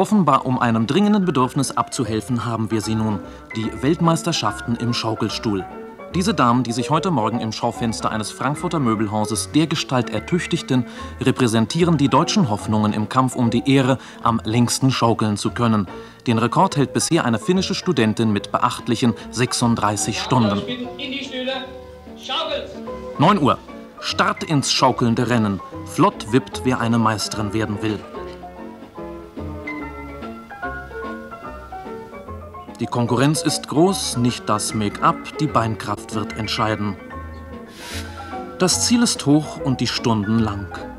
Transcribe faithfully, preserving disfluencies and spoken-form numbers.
Offenbar, um einem dringenden Bedürfnis abzuhelfen, haben wir sie nun. Die Weltmeisterschaften im Schaukelstuhl. Diese Damen, die sich heute Morgen im Schaufenster eines Frankfurter Möbelhauses dergestalt ertüchtigten, repräsentieren die deutschen Hoffnungen im Kampf um die Ehre, am längsten schaukeln zu können. Den Rekord hält bisher eine finnische Studentin mit beachtlichen sechsunddreißig Stunden. neun Uhr. Start ins schaukelnde Rennen. Flott wippt, wer eine Meisterin werden will. Die Konkurrenz ist groß, nicht das Make-up, die Beinkraft wird entscheiden. Das Ziel ist hoch und die Stunden lang.